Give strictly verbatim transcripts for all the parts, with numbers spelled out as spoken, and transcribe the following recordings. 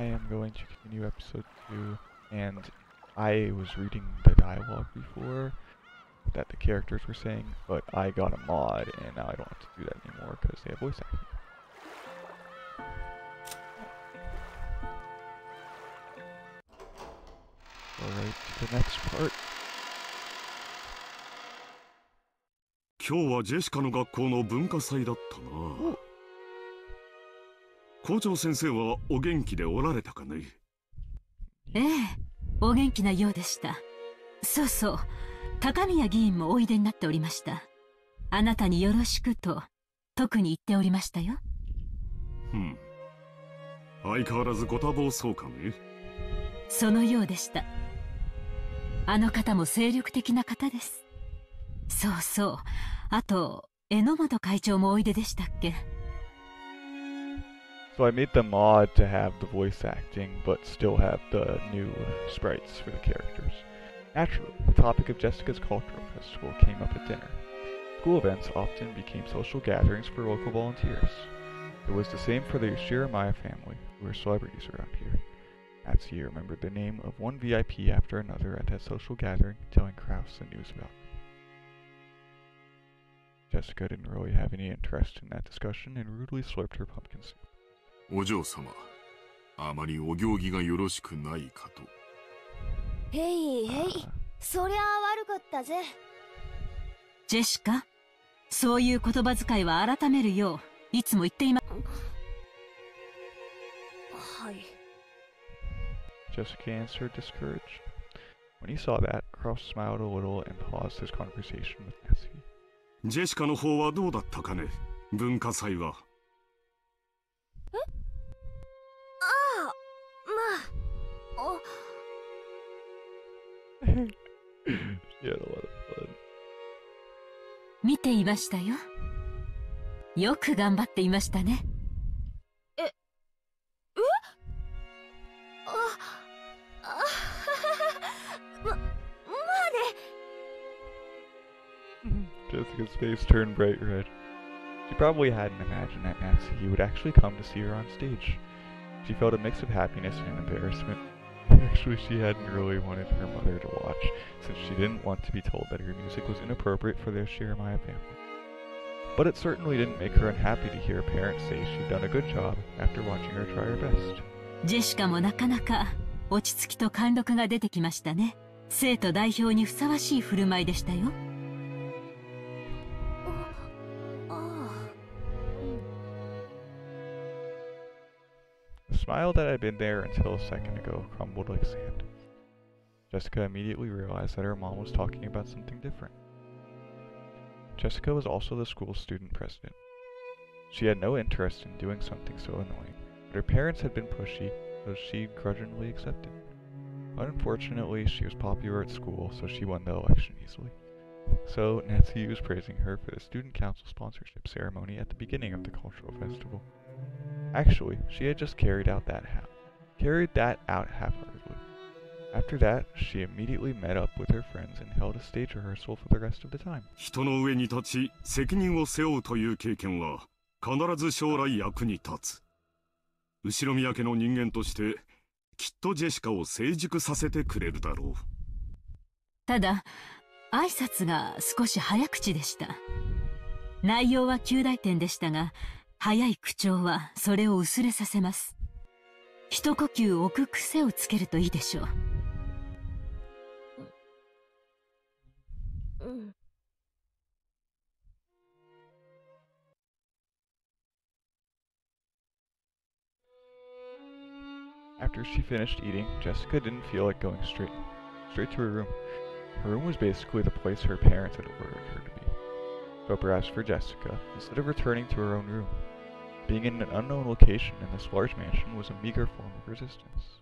am going to continue episode two, and I was reading the dialogue before that the characters were saying, but I got a mod, and now I don't have to do that anymore because they have voice acting. Alright, to the next part. 今日はジェシカの学校の文化祭だったな。校長先生はお元気でおられたかね。 ええ、お元気なようでした。そうそう、高宮議員もおいでになっておりました。あなたによろしくと特に言っておりましたよ。 うん。相変わらずご多忙そうかね。 そのようでした。あの方も精力的な方です。そうそう、あと榎本会長もおいででしたっけ。 So I made the mod to have the voice acting, but still have the new sprites for the characters. Naturally, the topic of Jessica's cultural festival came up at dinner. School events often became social gatherings for local volunteers. It was the same for the Shiramaya family, who were celebrities around here. Natsuki remembered the name of one V I P after another at that social gathering, telling Krause the news about them. Jessica didn't really have any interest in that discussion and rudely slurped her pumpkin soup. お嬢様、あまりお行儀がよろしくないかと。 へいへい、そりゃあ悪かったぜ。 ジェシカ、そういう言葉遣いは改めるよういつも言っていま。 はい。 Jessica answered, discouraged. When he saw that, Krause smiled a little and paused his conversation with Natsuki. ジェシカの方はどうだったかね、文化祭は。 え？ああ、まあ、お。 She had a lot of fun. 見ていましたよ。よく頑張っていましたね。 え、え？あ、あ、ま、まあね。 Jessica's face turned bright red. She probably hadn't imagined that Natsuki would actually come to see her on stage. She felt a mix of happiness and embarrassment. Actually, she hadn't really wanted her mother to watch, since she didn't want to be told that her music was inappropriate for their Shiramaya family. But it certainly didn't make her unhappy to hear parents say she'd done a good job after watching her try her best. ジェシカもなかなか落ち着きと貫禄が出てきましたね。生徒代表にふさわしい振る舞いでしたよ。 The smile that had been there until a second ago crumbled like sand. Jessica immediately realized that her mom was talking about something different. Jessica was also the school's student president. She had no interest in doing something so annoying, but her parents had been pushy, so she grudgingly accepted. Unfortunately, she was popular at school, so she won the election easily. So, Natsuki was praising her for the student council sponsorship ceremony at the beginning of the cultural festival. Actually, she had just carried out that half, carried that out half-heartedly. After that, she immediately met up with her friends and held a stage rehearsal for the rest of the time. 人の上に立ち責任を背負うという経験は必ず将来役に立つ。後宮家の人間としてきっとジェシカを成熟させてくれるだろう。 ただ、挨拶が少し早口でした。内容は及第点でしたが、早い口調はそれを薄れさせます。一呼吸置く癖をつけるといいでしょう。 うん。 After she finished eating, Jessica didn't feel like going straight, straight to her room. Her room was basically the place her parents had ordered her to be. So perhaps for Jessica, instead of returning to her own room, being in an unknown location in this large mansion was a meager form of resistance.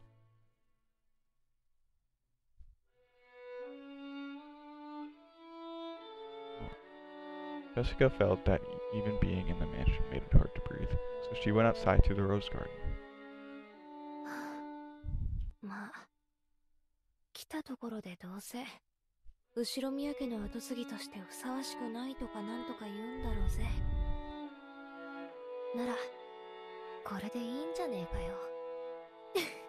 Jessica felt that even being in the mansion made it hard to breathe, so she went outside to the rose garden. まあ、来たところでどうせ後宮家の跡継ぎとしてふさわしくないとかなんとか言うんだろうぜ。ならこれでいいんじゃねえかよ。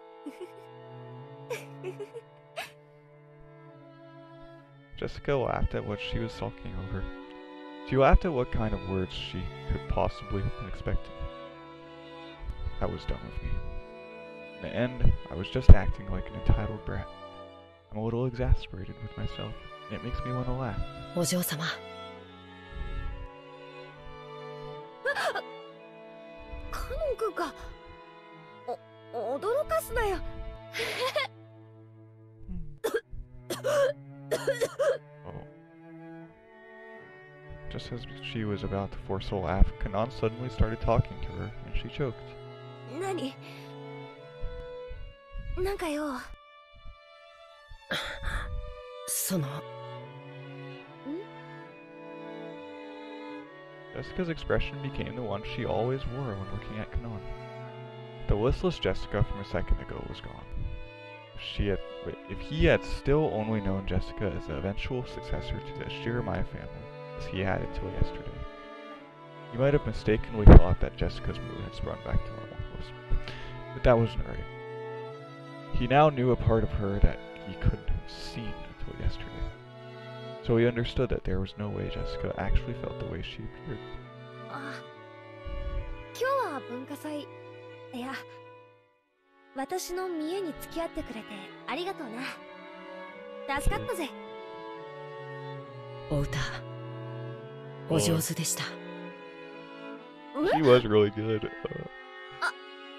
Jessica laughed at what she was talking over. She laughed at what kind of words she could possibly have been expecting. That was done with me. In the end, I was just acting like an entitled brat. I'm a little exasperated with myself, and it makes me want to laugh. お嬢様。 カノン君か。お、驚かすなよ。 Oh. Just as she was about to force a laugh, Kanan suddenly started talking to her, and she choked. 何？なんかよ。 その。 Jessica's expression became the one she always wore when looking at Kanan. The listless Jessica from a second ago was gone. If she had, if he had still only known Jessica as the eventual successor to the Shiramaya family, as he had until yesterday, he might have mistakenly thought that Jessica's mood had sprung back to normal. But that wasn't right. He now knew a part of her that he couldn't have seen until yesterday. So he understood that there was no way Jessica actually felt the way she appeared. あ、今日は文化祭。いや、私の見栄に付き合ってくれてありがとうな。助かったぜ。 お歌、お上手でした。 She was really good. あ、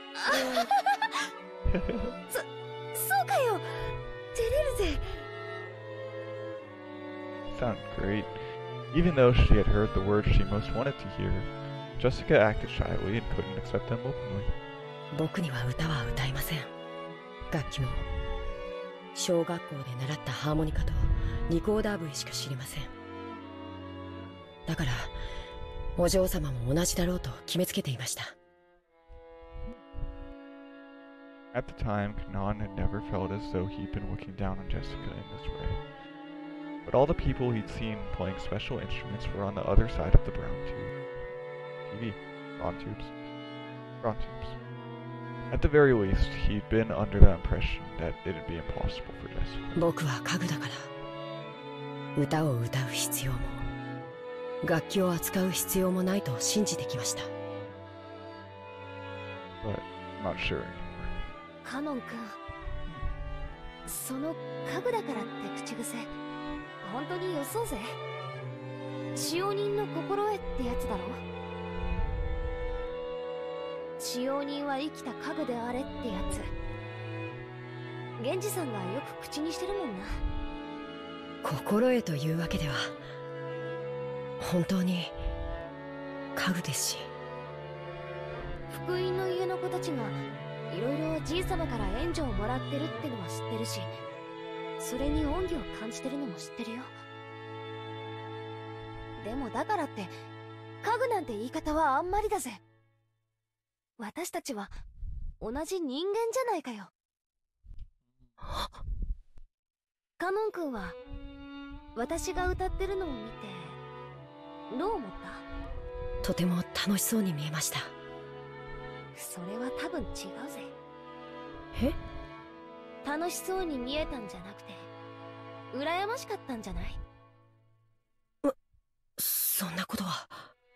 そ、そうかよ。照れるぜ。 Sounded great. Even though she had heard the words she most wanted to hear, Jessica acted shyly and couldn't accept them openly. 僕には歌は歌いません。楽器も小学校で習ったハーモニカとリコーダー笛しか知りません。だからお嬢様も同じだろうと決めつけていました。 At the time, Kanan had never felt as though he'd been looking down on Jessica in this way. But all the people he'd seen playing special instruments were on the other side of the brown tube. T V. Brown tubes. Brown tubes. At the very least, he'd been under the impression that it'd be impossible for Jessica. 僕は家具だから歌を歌う必要も楽器を扱う必要もないと信じてきました。 But I'm not sure anymore. カノン君、その家具だからって口癖本当によそうぜ。使用人の心得ってやつだろ。使用人は生きた家具であれってやつ。源氏さんがよく口にしてるもんな。 心得というわけでは本当に家具ですし。 福音の家の子たちがいろいろじいさまから援助をもらってるってのは知ってるし、それに恩義を感じてるのも知ってるよ。でもだからって家具なんて言い方はあんまりだぜ。私たちは同じ人間じゃないかよ。カノン君は私が歌ってるのを見てどう思った？ とても楽しそうに見えました。 それは多分違うぜ。 え？ 楽しそうに見えたんじゃなくて羨ましかったんじゃない？ そんなことは。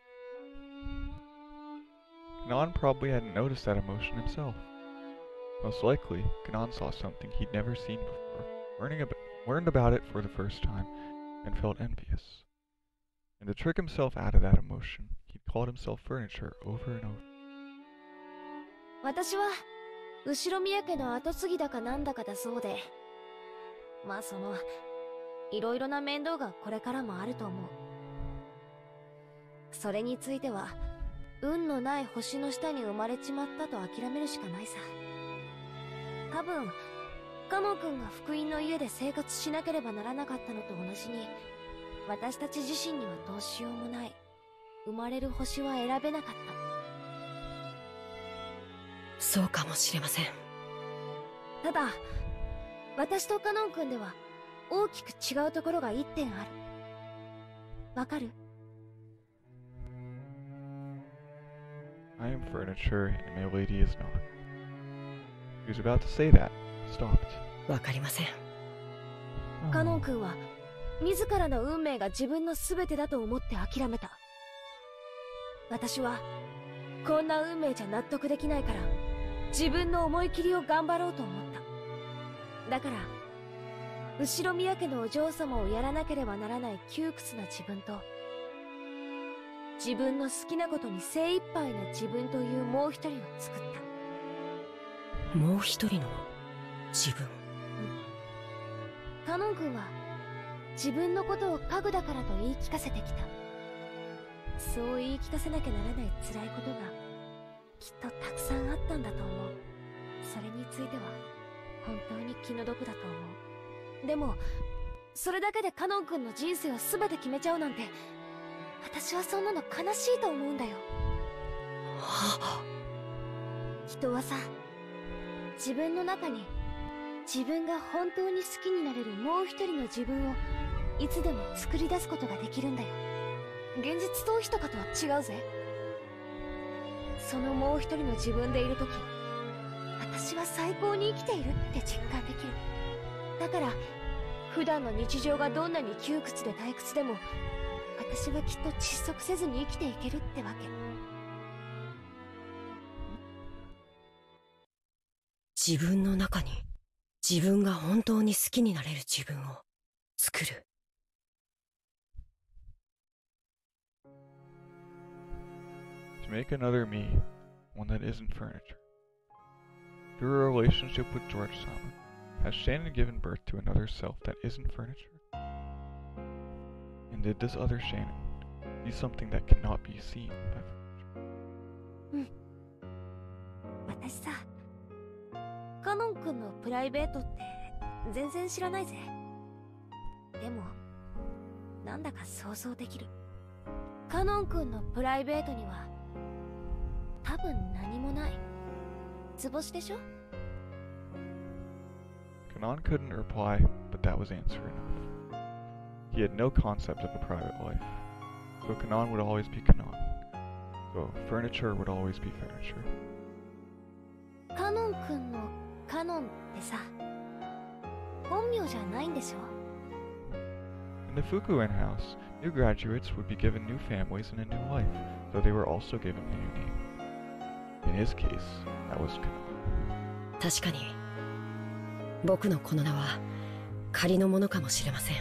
Kanan probably hadn't noticed that emotion himself. Most likely, Kanan saw something he'd never seen before, learning about, learned about it for the first time, and felt envious. And to trick himself out of that emotion, he'd called himself furniture over and over. 私は後ろ宮家の跡継ぎだかなんだかだそうで、まあそのいろいろな面倒がこれからもあると思う。それについては運のない星の下に生まれちまったと諦めるしかないさ。多分カノン君が福音の家で生活しなければならなかったのと同じに、私たち自身にはどうしようもない生まれる星は選べなかった。 そうかもしれません。 ただ私とカノン君では大きく違うところが一点ある。わかる I am furniture, and my lady is not. He was about to say that, stopped. わかりません。 カノン君は自らの運命が自分の全てだと思って諦めた。私はこんな運命じゃ納得できないから自分の思い切りを頑張ろうと思った。だから後ろ宮家のお嬢様をやらなければならない窮屈な自分と、自分の好きなことに精一杯な自分というもう一人を作った。 もう一人の自分。 カノン君は自分のことを家具だからと言い聞かせてきた。そう言い聞かせなきゃならない辛いことがきっとたくさんあったんだと思う。それについては本当に気の毒だと思う。でもそれだけでカノン君の人生を全て決めちゃうなんて、私はそんなの悲しいと思うんだよ。人はさ、自分の中に自分が本当に好きになれるもう一人の自分をいつでも作り出すことができるんだよ。現実逃避とかとは違うぜ。そのもう一人の自分でいるとき、私は最高に生きているって実感できる。だから普段の日常がどんなに窮屈で退屈でも、私はきっと窒息せずに生きていけるってわけ。 自分の中に自分が本当に好きになれる自分を作る。 To make another me, one that isn't furniture. Through her relationship with George-sama, has Shannon given birth to another self that isn't furniture? And did this other Shannon see something that cannot be seen by furniture? うん。私さ、カノン君のプライベートって全然知らないぜ。でもなんだか想像できる。カノン君のプライベートには多分何もない。図星でしょ？ Kanon couldn't reply, but that was answer enough. He had no concept of a private life, so Kanon would always be Kanon. So furniture would always be furniture. カノン君のカノンってさ、本名じゃないんでしょ？ In the Fukuen house, new graduates would be given new families and a new life, though they were also given a new name. In his case, that was Kanon. 確かに僕のこの名は仮のものかもしれません。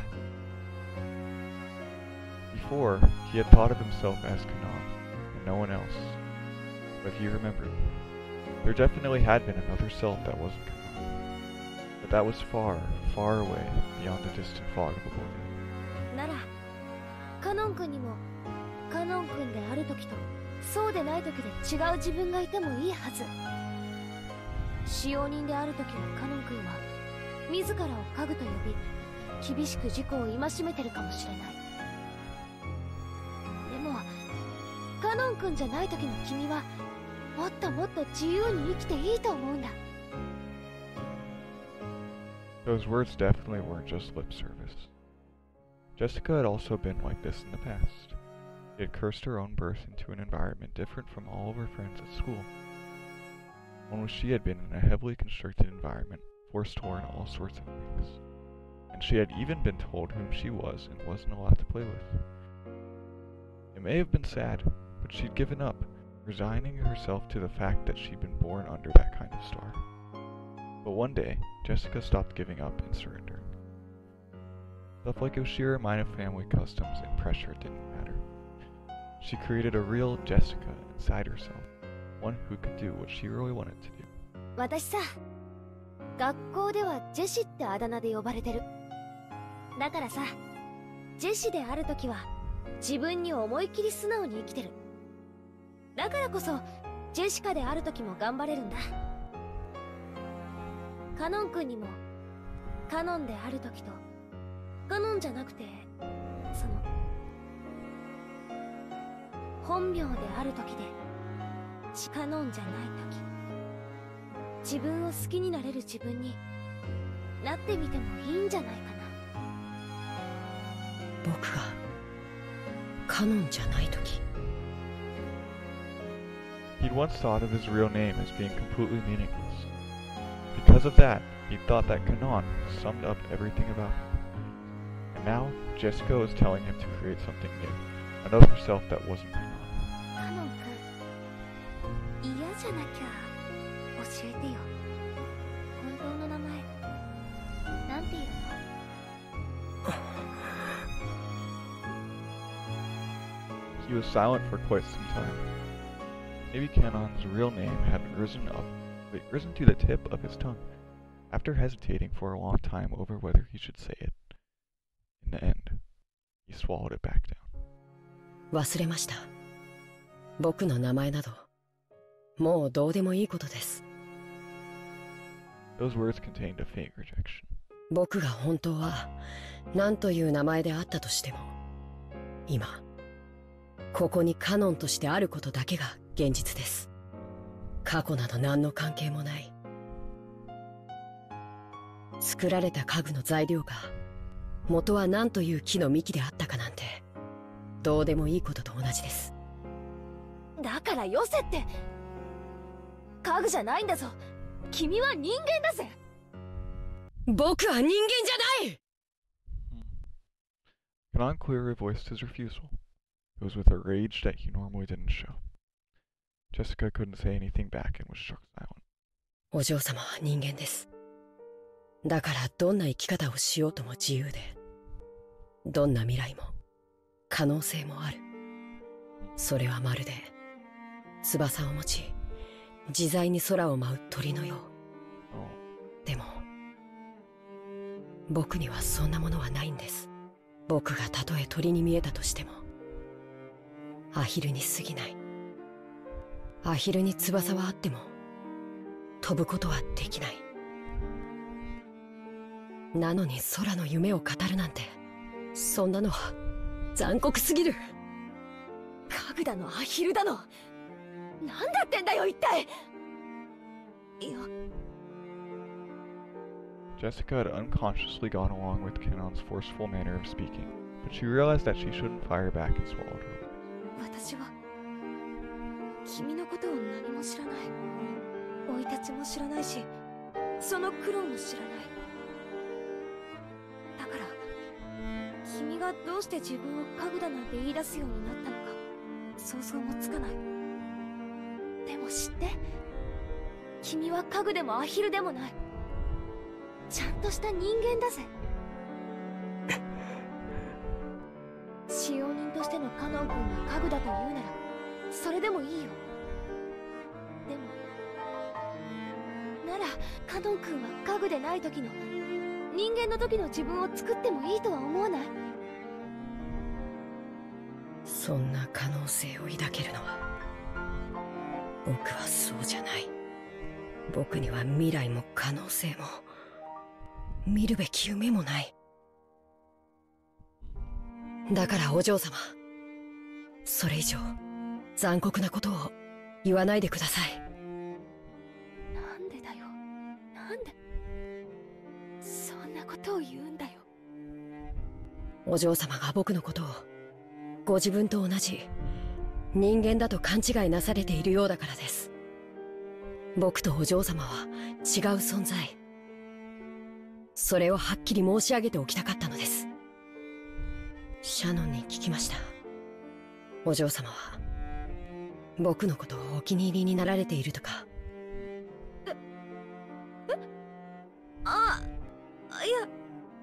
Before, he had thought of himself as Kanon, and no one else. But he remembered. There definitely had been another self that wasn't Kanon. But that was far, far away beyond the distant fog of oblivion. なら、カノン君にもカノン君である時とそうでない時で違う自分がいてもいいはず。使用人である時のカノン君は自らを家具と呼び、厳しく自己を戒めてるかもしれない。でもカノン君じゃない時の君はもっともっと自由に生きていいと思うんだ。 Those words definitely weren't just lip service. Jessica had also been like this in the past. She had cursed her own birth into an environment different from all of her friends at school. One was she had been in a heavily constricted environment, forced to learn all sorts of things. And she had even been told whom she was and wasn't allowed to play with. It may have been sad, but she'd given up, resigning herself to the fact that she'd been born under that kind of star. But one day, Jessica stopped giving up and surrendering. Stuff like Oshira minor family customs and pressure didn't matter. She created a real Jessica inside herself, one who could do what she really wanted to do. 私さ、学校ではジェシってあだ名で呼ばれてる。だからさ、ジェシであるときは自分に思い切り素直に生きてる。だからこそジェシカであるときも頑張れるんだ。カノン君にもカノンであるときとカノンじゃなくてその本名であるときでカノンじゃないとき、自分を好きになれる自分になってみてもいいんじゃないかな。 僕がカノンじゃないとき。 He'd once thought of his real name as being completely meaningless. Because of that, he thought that Kanon summed up everything about him. And now, Jessica was telling him to create something new, another self that wasn't Kanon. カノン君、嫌じゃなきゃ教えてよ。本当の名前なんていうの？ He was silent for quite some time. Maybe Kanon's real name hadn't risen up, wait, risen to the tip of his tongue. After hesitating for a long time over whether he should say it, in the end, he swallowed it back down. 忘れました。僕の名前など、もうどうでもいいことです。 Those words contained a faint rejection. 僕が本当は何という名前であったとしても、今ここにカノンとしてあることだけが現実です。過去など何の関係もない。作られた家具の材料が元は何という木の幹であったかなんてどうでもいいことと同じです。 だからよせって。家具じゃないんだぞ。君は人間だぜ。 僕は人間じゃない。 Kanon clearly voiced his refusal. It was with a rage that he normally didn't show. Jessica couldn't say anything back and was struck silent. お嬢様は人間です。だからどんな生き方をしようとも自由で、どんな未来も可能性もある。それはまるで翼を持ち自在に空を舞う鳥のよう。でも僕にはそんなものはないんです。僕がたとえ鳥に見えたとしてもアヒルに過ぎない。アヒルに翼はあっても飛ぶことはできない。なのに空の夢を語るなんて、そんなのは残酷すぎる。 家具だのアヒルだの、なんだってんだよ一体。いや Jessica had unconsciously gone along with Kanon's forceful manner of speaking, but she realized that she shouldn't fire back and swallowed her words. 私は君のことを何も知らない。生い立ちも知らないし、その苦労も知らない。だから君がどうして自分を家具だなんて言い出すようになったのか想像もつかない。でも知って、君は家具でもアヒルでもない。ちゃんとした人間だぜ。使用人としてのカノン君が家具だと言うならそれでもいいよ。でもならカノン君は家具でない時の人間の時の自分を作ってもいいとは思わない？ そんな可能性を抱けるのは僕はそうじゃない。僕には未来も可能性も見るべき夢もない。だからお嬢様、それ以上残酷なことを言わないでください。 なんでだよ、なんでそんなことを言うんだよ。 お嬢様が僕のことをご自分と同じ人間だと勘違いなされているようだからです。僕とお嬢様は違う存在。それをはっきり申し上げておきたかったのです。シャノンに聞きました。お嬢様は僕のことをお気に入りになられているとか。 ええあいや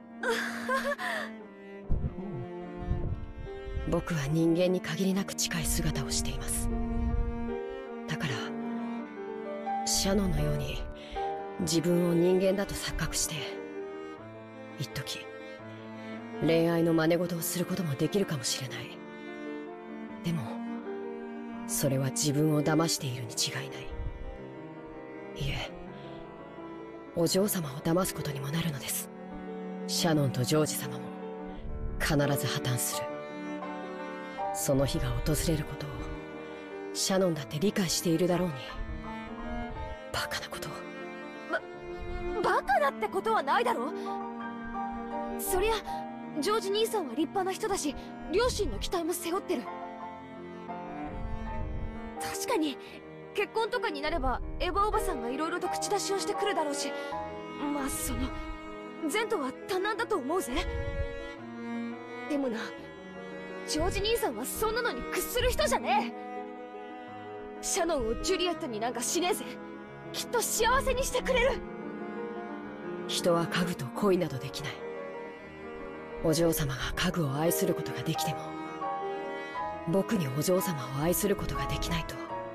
僕は人間に限りなく近い姿をしています。だからシャノンのように自分を人間だと錯覚して一時恋愛の真似事をすることもできるかもしれない。でもそれは自分を騙しているに違いない。いえ、お嬢様を騙すことにもなるのです。シャノンとジョージ様も必ず破綻する。その日が訪れることをシャノンだって理解しているだろうに。バカなことを。 ババカだってことはないだろ。そりゃジョージ兄さんは立派な人だし、両親の期待も背負ってる。確かに結婚とかになればエヴァおばさんがいろいろと口出しをしてくるだろうし、まあそのゼントは多難だと思うぜ。でもな、ジョージ兄さんはそんなのに屈する人じゃねえ。シャノンをジュリエットになんかしねえぜ。きっと幸せにしてくれる。 人は家具と恋などできない。お嬢様が家具を愛することができても、僕にお嬢様を愛することができないと。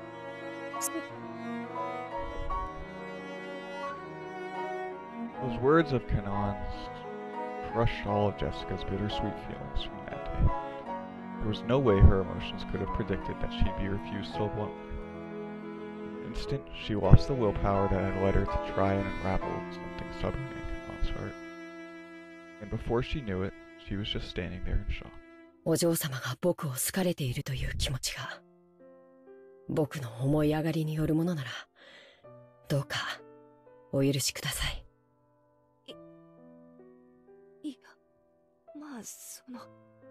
Those words of Kanon's crushed all of Jessica's bittersweet feelings from that day. There was no way her emotions could have predicted that she'd be refused so bluntly. In an instant, she lost the willpower that had led her to try and unravel something stubborn in Kanon's heart. And before she knew it, she was just standing there in shock. お嬢様が僕を好かれているという気持ちが、僕の思い上がりによるものなら、どうかお許しください。 い、いや、まあその、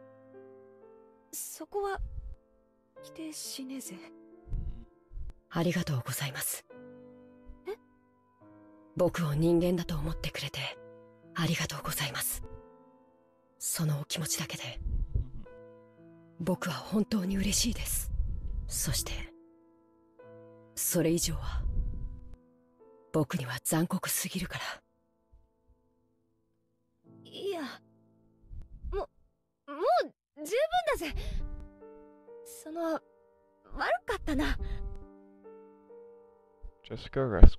そこは否定しねえぜ。 ありがとうございます。 え？ 僕を人間だと思ってくれてありがとうございます。そのお気持ちだけで僕は本当に嬉しいです。そしてそれ以上は僕には残酷すぎるから。 いや、ももう十分だぜ。その悪かったな。 Jessica res-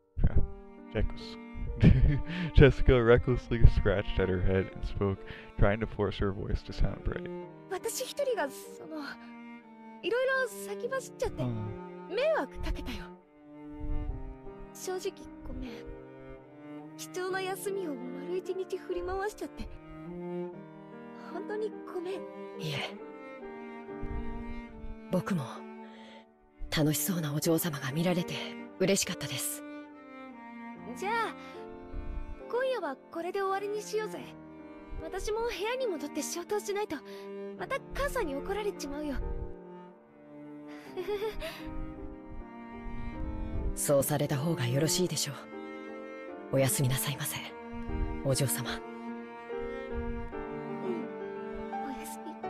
Jessica recklessly scratched at her head and spoke, trying to force her voice to sound bright. 私一人がそのいろいろ先走っちゃって迷惑かけたよ。正直ごめん。貴重な休みを丸一日振り回しちゃって本当にごめん。 いえ、僕も楽しそうなお嬢様が見られて嬉しかったです。 じゃあ今夜はこれで終わりにしようぜ。私も部屋に戻って消灯しないとまた母さんに怒られちまうよ。 そうされた方がよろしいでしょう。おやすみなさいませ、お嬢様。 うん、おやすみ。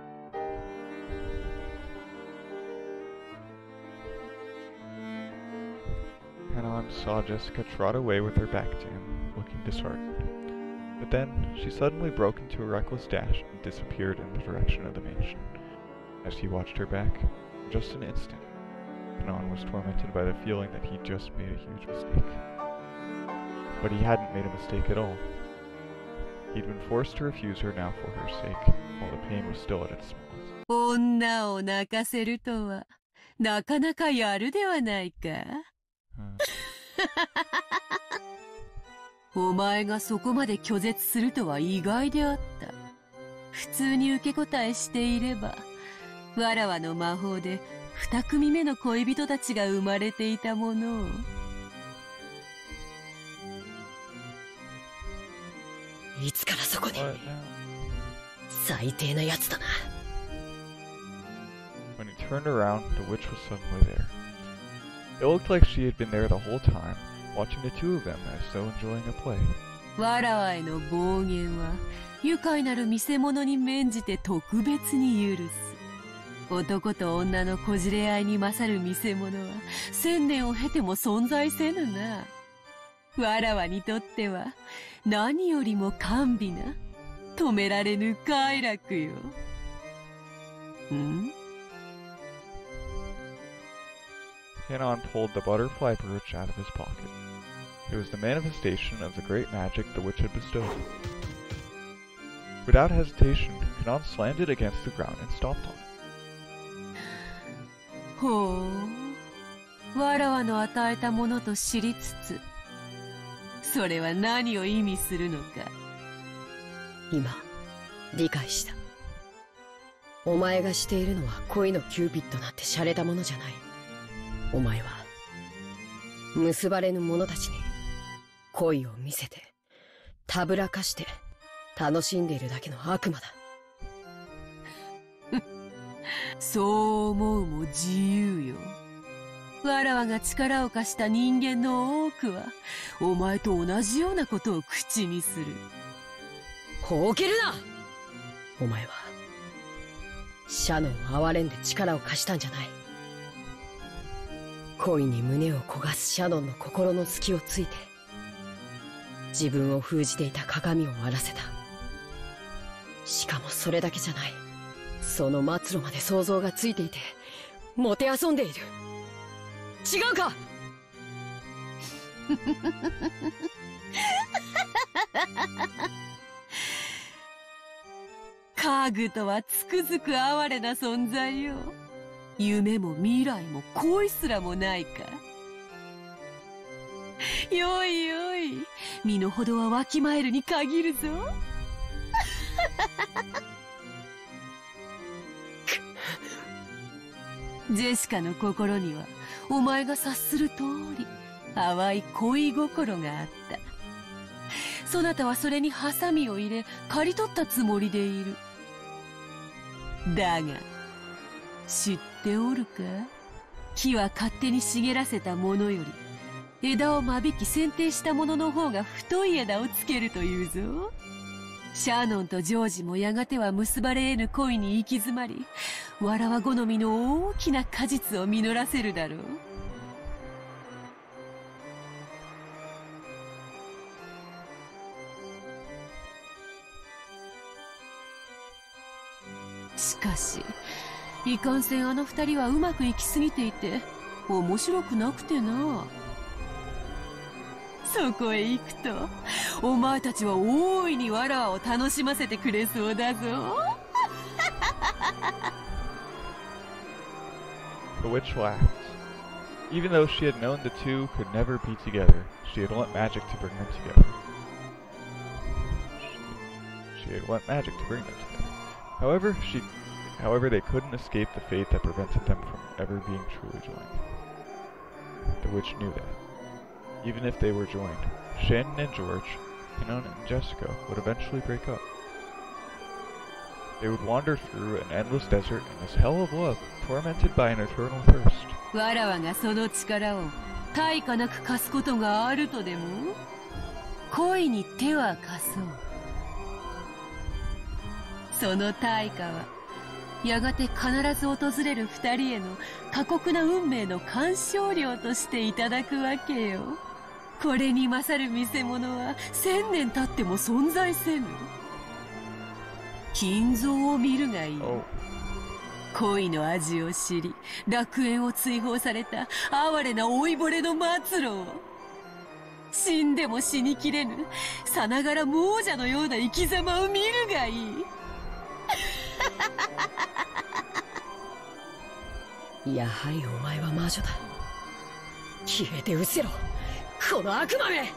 Kanon saw Jessica trot away with her back to him, looking disheartened. But then, she suddenly broke into a reckless dash and disappeared in the direction of the mansion. As he watched her back, in just an instant, Kanon was tormented by the feeling that he'd just made a huge mistake. But he hadn't made a mistake at all. He'd been forced to refuse her now for her sake, while the pain was still at its smallest. 女を泣かせるとは、なかなかやるではないか。お前がそこまで拒絶するとは意外であった。普通に受け答えしていれば、わらわの魔法で二組目の恋人たちが生まれていたものを。 いつからそこに。最低なやつだな。 When he turned around, the witch was suddenly there. It looked like she had been there the whole time, watching the two of them as though enjoying a play. わらわへの暴言は愉快なる見せ物に免じて特別に許す。男と女のこじれ合いに勝る見せ物は千年を経ても存在せぬな。わらわにとっては何よりも甘美な止められぬ快楽よ。ん Kanon pulled the butterfly brooch out of his pocket. It was the manifestation of the great magic the witch had bestowed. Without hesitation, Kanon slammed it against the ground and stomped on it. ほう、わらわの与えたものと知りつつ、それは何を意味するのか。 今、理解した。お前がしているのは恋のキューピッドなんて洒落たものじゃない。お前は結ばれぬ者たちに恋を見せてたぶらかして楽しんでいるだけの悪魔だ。 そう思うも自由よ。 わらわが力を貸した人間の多くはお前と同じようなことを口にする。 ほうけるな。お前はシャノンを哀れんで力を貸したんじゃない。恋に胸を焦がすシャノンの心の隙をついて自分を封じていた鏡を割らせた。しかもそれだけじゃない、その末路まで想像がついていてもてあそんでいる。違うか。 カーグとはつくづく哀れな存在よ。夢も未来も恋すらもないか。よいよい、身の程はわきまえるに限るぞ。ジェシカの心にはお前が察する通り淡い恋心があった。そなたはそれにハサミを入れ刈り取ったつもりでいる。だが知っておるか、木は勝手に茂らせたものより枝を間引き剪定したものの方が太い枝をつけるというぞ。シャーノンとジョージもやがては結ばれ得ぬ恋に行き詰まり、わらわ好みの大きな果実を実らせるだろう。しかしいかんせんあの二人はうまくいきすぎていて面白くなくてな。そこへ行くとお前たちは大いにわらわを楽しませてくれそうだぞ。 The witch laughed. Even though she had known the two could never be together, she had lent magic to bring them together. She, she had lent magic to bring them together. However, she, however, they couldn't escape the fate that prevented them from ever being truly joined. The witch knew that. Even if they were joined, Shannon and George, Canon and Jessica would eventually break up. They would wander through an endless desert in this hell of love, tormented by an eternal thirst. わらわがその力を対価なく貸すことがあるとでも？恋に手は貸そう。その対価はやがて必ず訪れる二人への過酷な運命の鑑賞料としていただくわけよ。これに勝る見せ物は千年経っても存在せぬ。金像を見るがいい。 Oh. 恋の味を知り楽園を追放された哀れな老いぼれの末路を、死んでも死にきれぬさながら亡者のような生き様を見るがいい。 やはりお前は魔女だ。消えて失せろ、この悪魔め。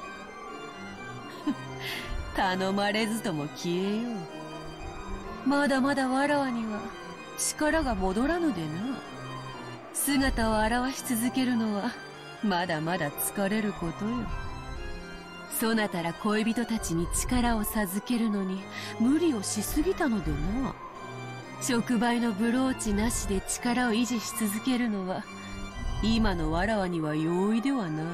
頼まれずとも消えよう。まだまだわらわには力が戻らぬでな。姿を現し続けるのはまだまだ疲れることよ。そなたら恋人たちに力を授けるのに無理をしすぎたのでな。触媒のブローチなしで力を維持し続けるのは今のわらわには容易ではない。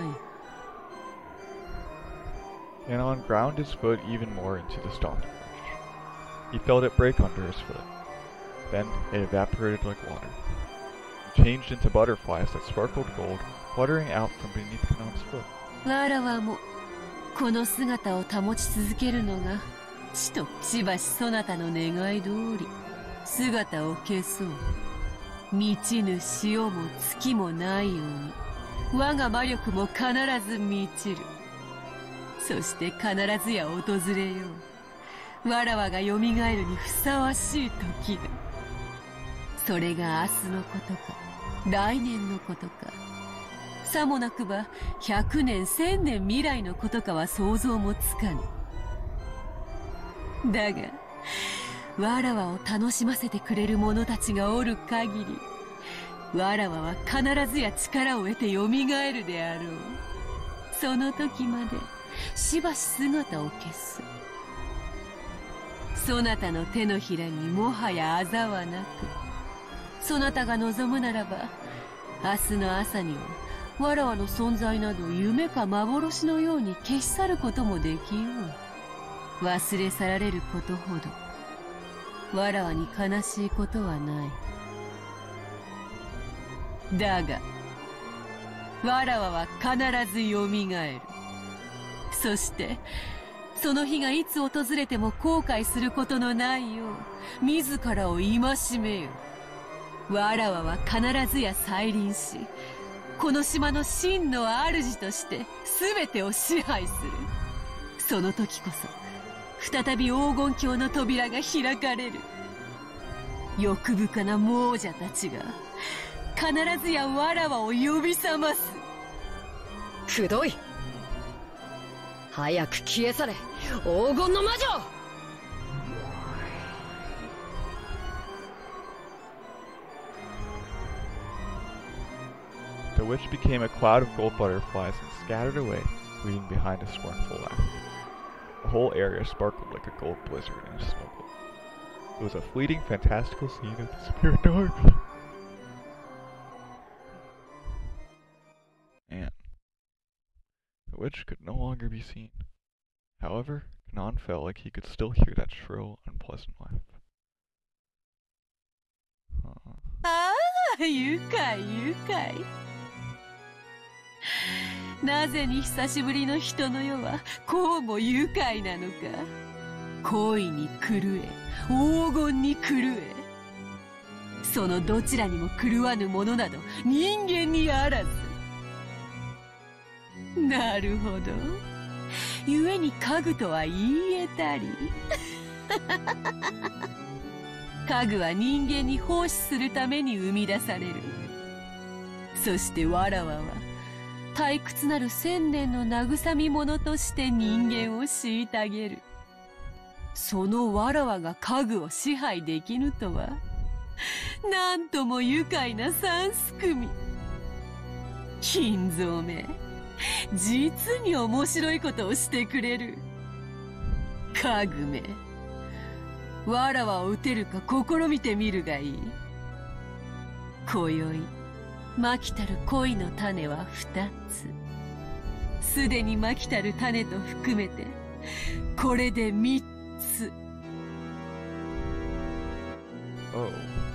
Anon ground his foot even more into the stone. He felt it break under his foot. Then it evaporated like water. It changed into butterflies that sparkled gold, fluttering out from beneath Canon's foot. わらわもこの姿を保ち続けるのがちとしばしそなたの願い通り姿を消そう。満ちぬ潮も月もないように我が魔力も必ず満ちる。そして必ずや訪れよう。わらわがよみがえるにふさわしい時が。それが明日のことか来年のことか、さもなくば百年千年未来のことかは想像もつかぬ。だがわらわを楽しませてくれる者たちがおる限りわらわは必ずや力を得てよみがえるであろう。その時までしばし姿を消す。そなたの手のひらにもはやあざはなく、そなたが望むならば明日の朝にはわらわの存在など夢か幻のように消し去ることもできよう。忘れ去られることほどわらわに悲しいことはない。だがわらわは必ずよみがえる。そしてその日がいつ訪れても後悔することのないよう自らを戒めよ。わらわは必ずや再臨し、この島の真の主として全てを支配する。その時こそ再び黄金鏡の扉が開かれる。欲深な亡者たちが必ずやわらわを呼び覚ます。 くどい。早く消え去れ、黄金の魔女。 The witch became a cloud of gold butterflies and scattered away, leaving behind a scornful laugh. The whole area sparkled like a gold blizzard in a snow globe. It was a fleeting, fantastical scene of the spirit dark. And the witch could no longer be seen. However, Kanan felt like he could still hear that shrill, unpleasant laugh. Huh. ああ、愉快愉快。なぜに久しぶりの人の世はこうも愉快なのか。恋に狂え、黄金に狂え。そのどちらにも狂わぬものなど人間にあらず。なるほど。故に家具とは言い得たり。家具は人間に奉仕するために生み出される。そしてわらわは退屈なる千年の慰み者として人間を虐げる。そのわらわが家具を支配できぬとは、なんとも愉快な三すくみ。金蔵め、実に面白いことをしてくれる。家具め、わらわを撃てるか試みてみるがいい。今宵まきたる恋の種は二つ。すでにまきたる種と含めてこれで三つ。 Oh.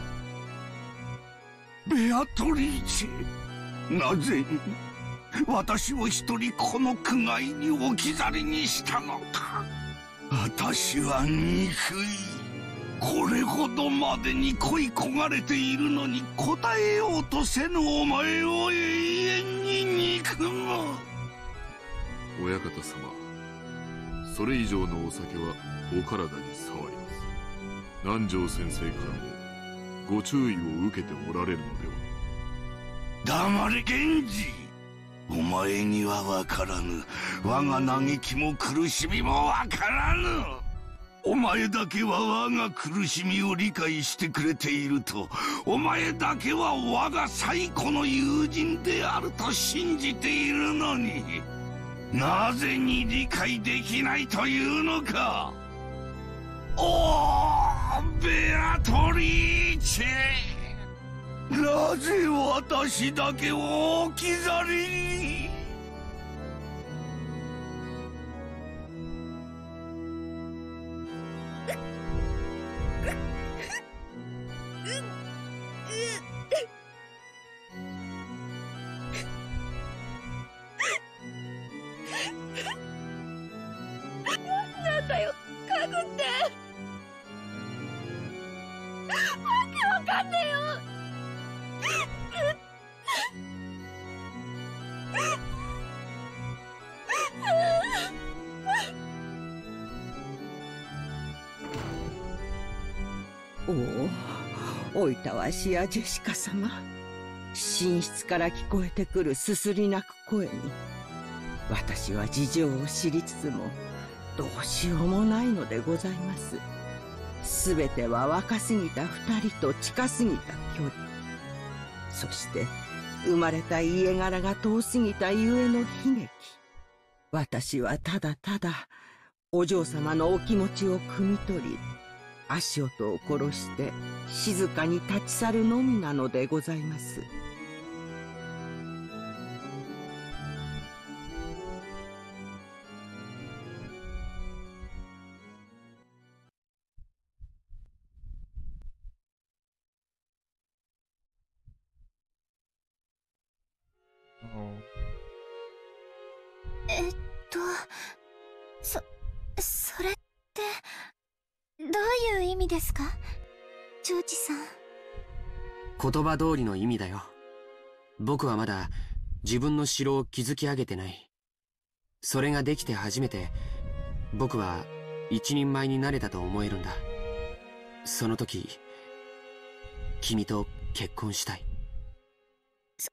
ベアトリーチェ、なぜ私を一人この苦界に置き去りにしたのか。私は憎い。これほどまでに恋焦がれているのに応えようとせぬお前を永遠に憎む。 親方様、それ以上のお酒はお体に障ります。南條先生からもご注意を受けておられるのでは。 黙れ源氏。お前には分からぬ。我が嘆きも苦しみも分からぬ。お前だけは我が苦しみを理解してくれていると、お前だけは我が最古の友人であると信じているのに、なぜに理解できないというのか。おー、ベアトリーチェ、なぜ私だけを置き去りに。 なんだよ、家具って。わけわかんねえよ。 おお、おいたわしやジェシカ様。寝室から聞こえてくるすすり泣く声に、私は事情を知りつつもどうしようもないのでございます。すべては若すぎた二人と近すぎた距離、そして生まれた家柄が遠すぎたゆえの悲劇。私はただただお嬢様のお気持ちを汲み取り、足音を殺して静かに立ち去るのみなのでございます。 えっと、そ、それって、どういう意味ですか？ジョージさん。 言葉通りの意味だよ。僕はまだ自分の城を築き上げてない。それができて初めて、僕は一人前になれたと思えるんだ。その時、君と結婚したい。 そ、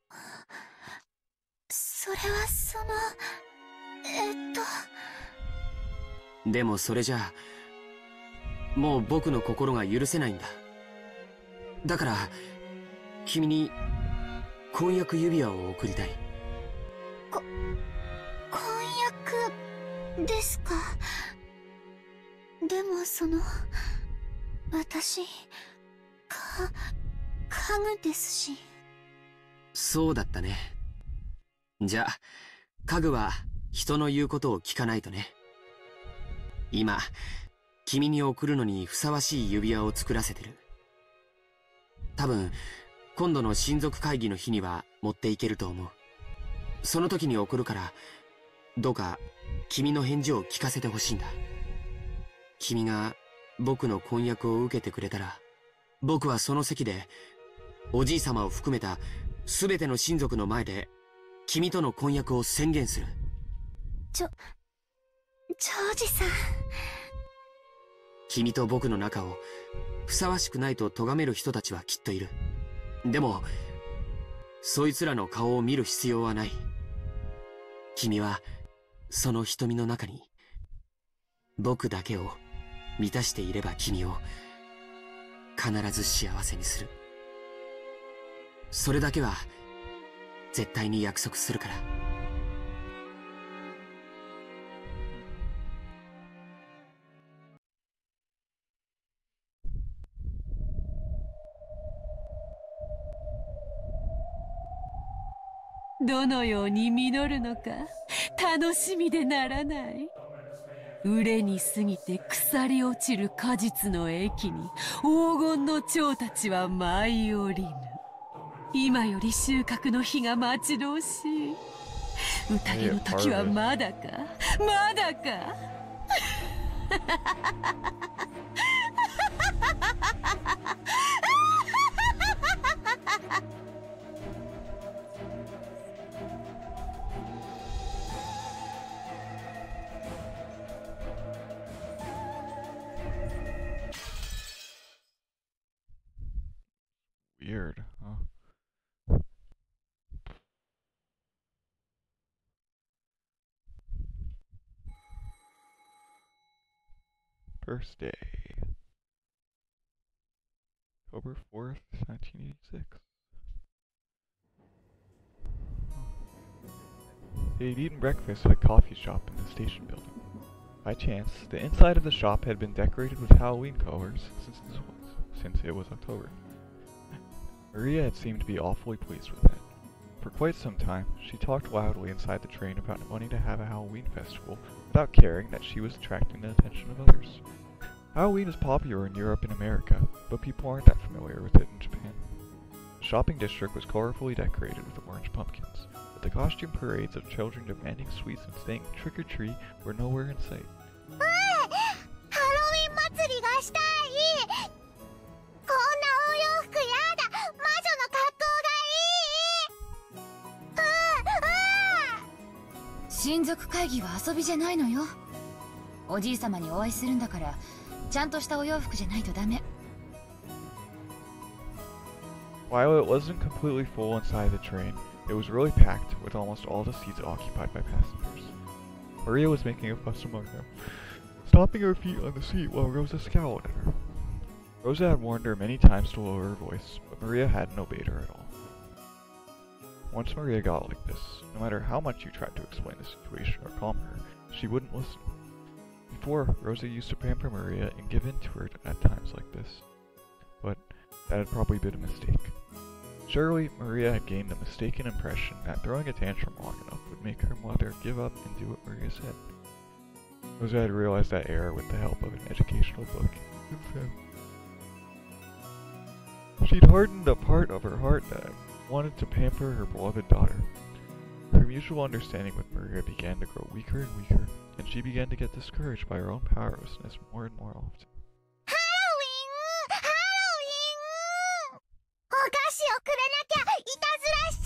それはその、えっと。 でもそれじゃあ、もう僕の心が許せないんだ。だから、君に婚約指輪を贈りたい。 こ、婚約ですか？でもその、私、か、家具ですし。 そうだったね。じゃあ、家具は人の言うことを聞かないとね。今、君に贈るのにふさわしい指輪を作らせてる。多分、今度の親族会議の日には持っていけると思う。その時に送るから、どうか君の返事を聞かせてほしいんだ。君が僕の婚約を受けてくれたら、僕はその席で、おじい様を含めた全ての親族の前で、君との婚約を宣言する。 ジョ、ジョージさん。 君と僕の仲をふさわしくないと咎める人たちはきっといる。でも、そいつらの顔を見る必要はない。君は、その瞳の中に、僕だけを満たしていれば君を、必ず幸せにする。それだけは、絶対に約束するから。 どのように実るのか楽しみでならない。熟れに過ぎて腐り落ちる果実の駅に黄金の蝶たちは舞い降りぬ。今より収穫の日が待ち遠しい。宴の時はまだかまだか。 Weird, huh? First day. October fourth, nineteen eighty-six. They had eaten breakfast at a coffee shop in the station building. By chance, the inside of the shop had been decorated with Halloween colors since, this was, since it was October. Maria had seemed to be awfully pleased with that. For quite some time, she talked loudly inside the train about wanting to have a Halloween festival without caring that she was attracting the attention of others. Halloween is popular in Europe and America, but people aren't that familiar with it in Japan. The shopping district was colorfully decorated with orange pumpkins, but the costume parades of children demanding sweets and saying trick-or-treat were nowhere in sight. Halloween 祭りがしたい。こんなお洋服やだ。魔女の格好がいい。ああ。 親族会議は遊びじゃないのよ。おじい様にお会いするんだから、ちゃんとしたお洋服じゃないとダメ。 While it wasn't completely full inside the train, it was really packed, with almost all the seats occupied by passengers. Maria was making a fuss among them, stomping her feet on the seat while Rosa scowled at her. Rosa had warned her many times to lower her voice, but Maria hadn't obeyed her at all. Once Maria got like this, no matter how much you tried to explain the situation or calm her, she wouldn't listen. Before, Rosa used to pamper Maria and give in to her at times like this, but that had probably been a mistake. Surely, Maria had gained the mistaken impression that throwing a tantrum long enough would make her mother give up and do what Maria said. Rosa had realized that error with the help of an educational book. She'd hardened a part of her heart that wanted to pamper her beloved daughter. Her mutual understanding with Maria began to grow weaker and weaker, and she began to get discouraged by her own powerlessness more and more often. Halloween! Halloween! お菓子をくれなきゃいたずらしちゃ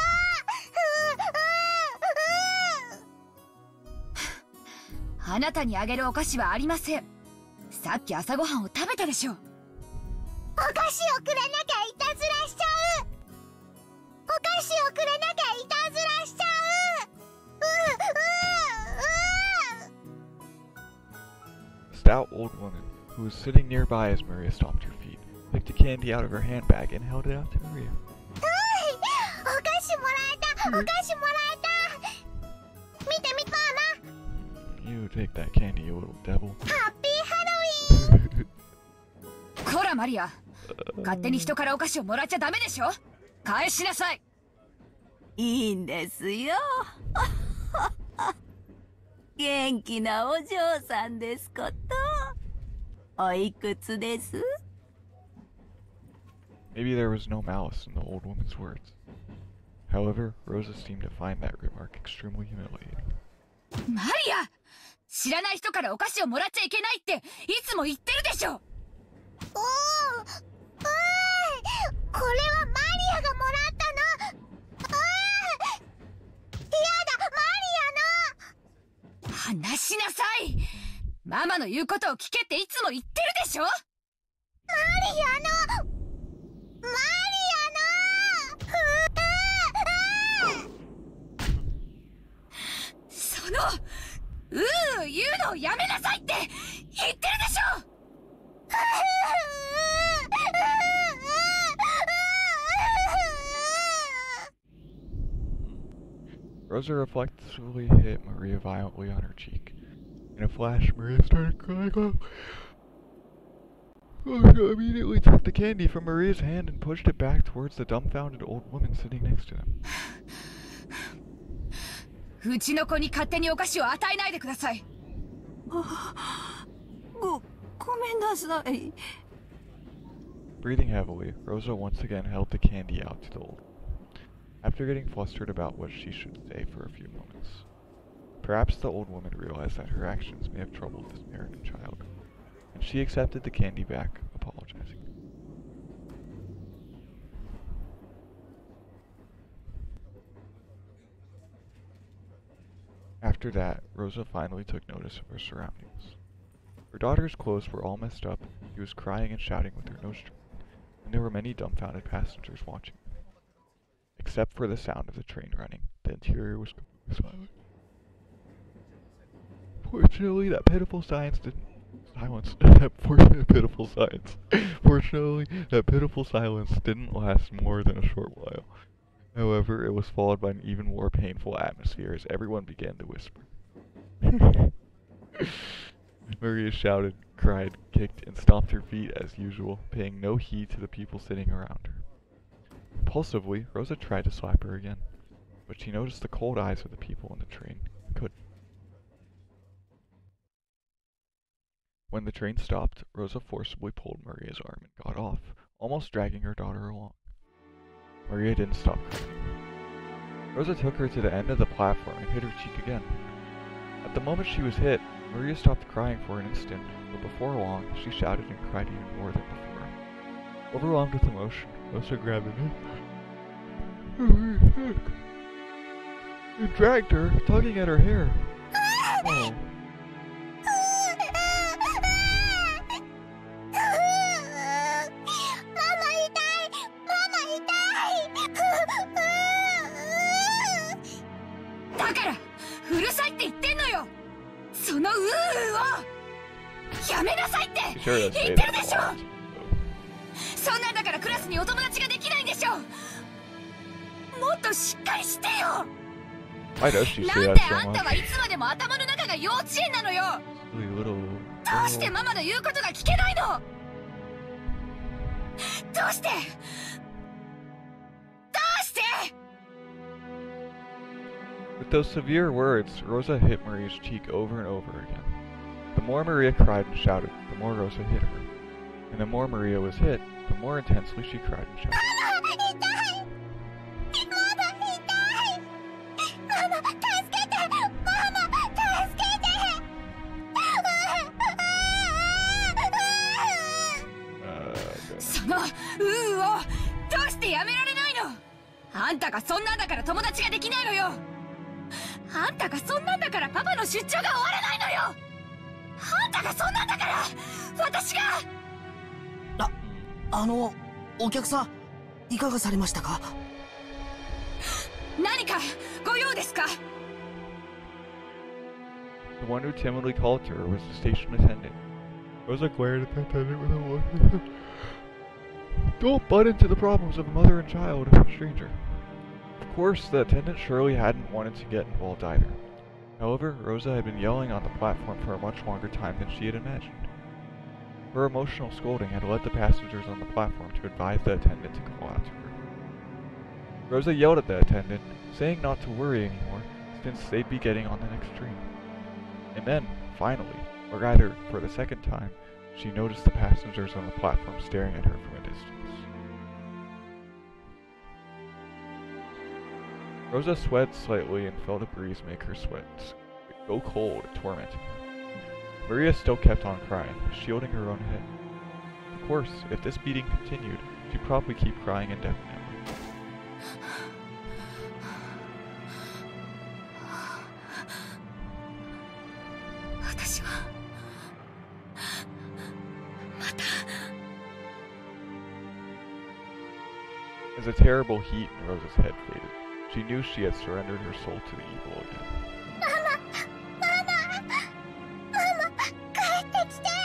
うぞ。 あなたにあげるお菓子はありません。さっき朝ごはんを食べたでしょ。お菓子をくれなきゃいたずらしちゃう。お菓子をくれなきゃいたずらしちゃう。 A stout old woman, who was sitting nearby as Maria stomped her feet, picked a candy out of her handbag and held it out to Maria. お菓子もらえた。お菓子もらえた。見てみ、ママ。 You take that candy, you little devil. ハッピーハロウィーン。 こらマリア、勝手に人からお菓子をもらっちゃダメでしょ。返しなさい。 いいんですよ。元気なお嬢さんですこと。おいくつです？ Maybe there was no malice in the old woman's words. However, Rosa seemed to find that remark extremely humiliating. マリア、知らない人からお菓子をもらっちゃいけないっていつも言ってるでしょ。 おお、おい、これはマリアがもらったの。おい、やだ、マリアの。 話しなさい。ママの言うことを聞けっていつも言ってるでしょ。マリアの、マリアの。 そのうー言うのをやめなさいって言ってるでしょ。 Rosa reflexively hit Maria violently on her cheek. In a flash, Maria started crying. Oh. Rosa immediately took the candy from Maria's hand and pushed it back towards the dumbfounded old woman sitting next to them. うちの子に勝手にお菓子を与えないでください。 ご、ごめんなさい。 Breathing heavily, Rosa once again held the candy out to the old woman, after getting flustered about what she should say for a few moments. Perhaps the old woman realized that her actions may have troubled this parent and child, and she accepted the candy back, apologizing. After that, Rosa finally took notice of her surroundings. Her daughter's clothes were all messed up, she was crying and shouting with her nose drawn, and there were many dumbfounded passengers watching. Except for the sound of the train running, the interior was completely silent. Fortunately, that pitiful silence didn't... Silence. that fortunate pitiful silence. Fortunately, that pitiful silence didn't last more than a short while. However, it was followed by an even more painful atmosphere as everyone began to whisper. Maria shouted, cried, kicked, and stomped her feet as usual, paying no heed to the people sitting around her. Impulsively, Rosa tried to slap her again, but she noticed the cold eyes of the people in the train and couldn't. When the train stopped, Rosa forcibly pulled Maria's arm and got off, almost dragging her daughter along. Maria didn't stop crying. Rosa took her to the end of the platform and hit her cheek again. At the moment she was hit, Maria stopped crying for an instant, but before long, she shouted and cried even more than before. Overwhelmed with emotion, Rosa grabbed her neck and dragged her, tugging at her hair. Oh. Sure does say that a lot. そんなんだからクラスにお友達ができないんでしょ。もっとしっかりしてよ。 Why does she say that so much? なんであんたはいつまでも頭の中が幼稚園なのよ。どうしてママの言うことが聞けないの？どうして？どうして？ With those severe words, Rosa hit Maria's cheek over and over again. The more Maria cried and shouted, the more Rosa hit her. And the more Maria was hit, the more intensely she cried and shouted. あんたがそんなんだから友達ができないのよ。あんたがそんなんだからパパの出張が終わらないのよ。あんたがそんなんだから私が。 あ、あのお客さんいかがされましたか？ 何かご用ですか？ The one who timidly called to her was the station attendant. Rosa glared at the attendant with a look. Don't butt into the problems of a mother and child, stranger. Of course, the attendant surely hadn't wanted to get involved either. However, Rosa had been yelling on the platform for a much longer time than she had imagined. Her emotional scolding had led the passengers on the platform to advise the attendant to call out to her. Rosa yelled at the attendant, saying not to worry anymore, since they'd be getting on the next train. And then, finally, or rather, for the second time, she noticed the passengers on the platform staring at her from a distance. Rosa sweated slightly and felt a breeze make her sweat go cold, tormenting her. Maria still kept on crying, shielding her own head. Of course, if this beating continued, she'd probably keep crying indefinitely. As a terrible heat in Rosa's head faded, she knew she had surrendered her soul to the evil again. Mama! Mama! Mama! 帰ってきて!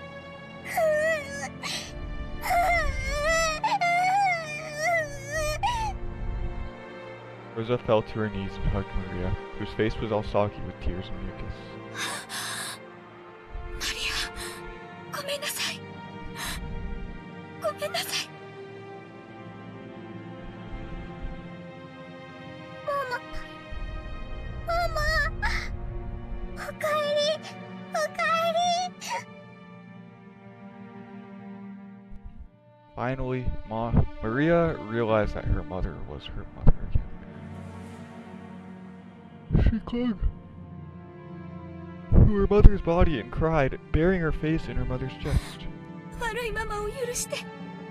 Rosa fell to her knees and hugged Maria, whose face was all soggy with tears and mucus. Maria! ごめんなさい. ごめんなさい. Finally, Ma Maria realized that her mother was her mother again. She clung to her mother's body and cried, burying her face in her mother's chest. 悪いママを許して。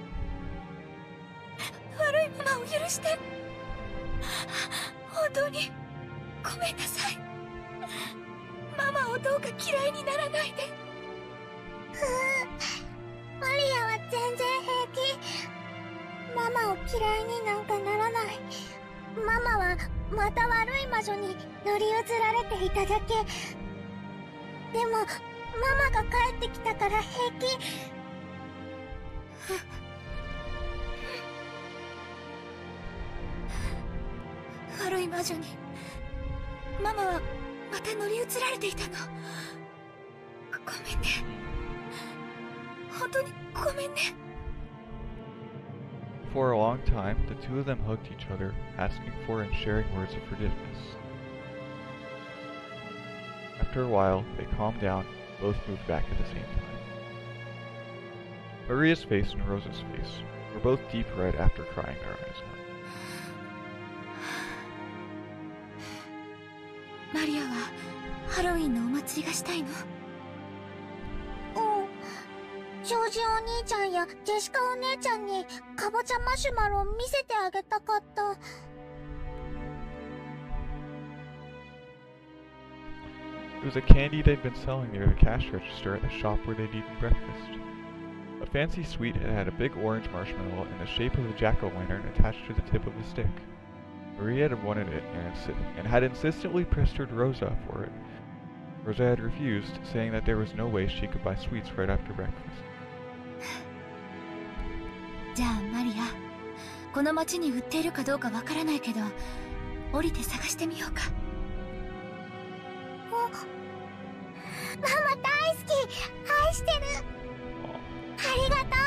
悪いママを許して。本当にごめんなさい。ママをどうか嫌いにならないで。 マリアは全然平気。ママを嫌いになんかならない。ママはまた悪い魔女に乗り移られていただけ。でもママが帰ってきたから平気。 悪い魔女にママはまた乗り移られていたの。ごめんね。本当にごめんね。 For a long time, the two of them hugged each other, asking for and sharing words of forgiveness. After a while, they calmed down, both moved back at the same time. Maria's face and Rosa's face were both deep red after crying their eyes out. マリアはハロウィンのお祭りがしたいの？ ジョージお兄ちゃんやジェシカお姉ちゃんにかぼちゃマシュマロを見せてあげたかった。 It was a candy they'd been selling near the cash register at the shop where they'd eaten breakfast. A fancy sweet had had a big orange marshmallow in the shape of a jack-o'-lantern attached to the tip of a stick. Maria had wanted it and, insi- and had insistently pestered Rosa for it. Rosa had refused, saying that there was no way she could buy sweets right after breakfast. じゃあマリア、この町に売っているかどうかわからないけど、降りて探してみようか。 お、ママ大好き、愛してる。ありがとう。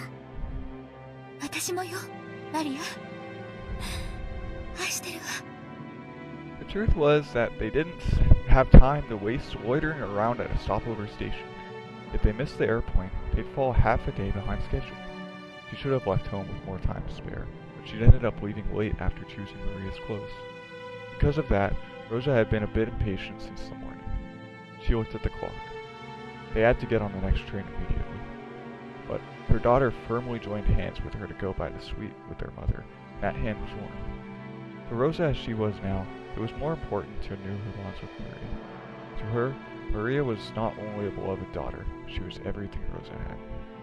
私もよ、マリア。愛してるわ。 The truth was that they didn't have time to waste loitering around at a stopover station. If they missed the airplane, they'd fall half a day behind schedule. She should have left home with more time to spare, but she'd ended up leaving late after choosing Maria's clothes. Because of that, Rosa had been a bit impatient since the morning. She looked at the clock. They had to get on the next train immediately. But her daughter firmly joined hands with her to go buy the sweet with their mother, That hand was warm. For Rosa as she was now, it was more important to renew her bonds with Maria. To her, Maria was not only a beloved daughter, she was everything Rosa had.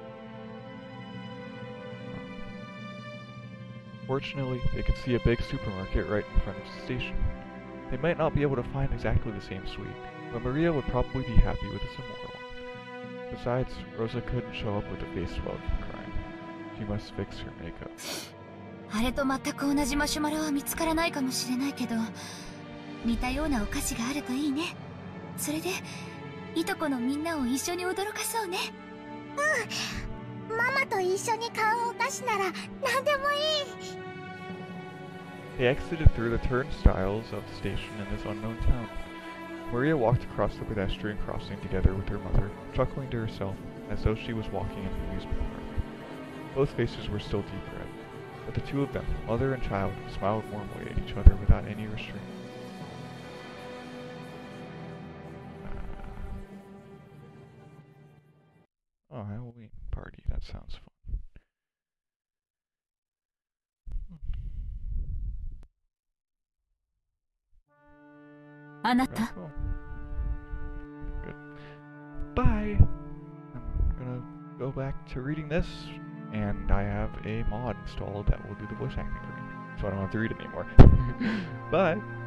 Fortunately, they could see a big supermarket right in front of the station. They might not be able to find exactly the same sweet, but Maria would probably be happy with a similar one. Besides, Rosa couldn't show up with a face swelled from crying. She must fix her makeup. あれと全く同じマシュマロは見つからないかもしれないけど、似たようなお菓子があるといいね。それで、いとこのみんなを一緒に驚かそうね。 うん。ママと一緒に買うお菓子なら何でもいい。 They exited through the turnstiles of the station in this unknown town. Maria walked across the pedestrian crossing together with her mother, chuckling to herself as though she was walking in an amusement park. Both faces were still deep red, but the two of them, mother and child, smiled warmly at each other without any restraint. Uh, oh, Halloween party. That sounds fun. あなた。 Good. Bye. I'm gonna go back to reading this, and I have a mod installed that will do the voice acting for me, so I don't have to read it anymore. Bye.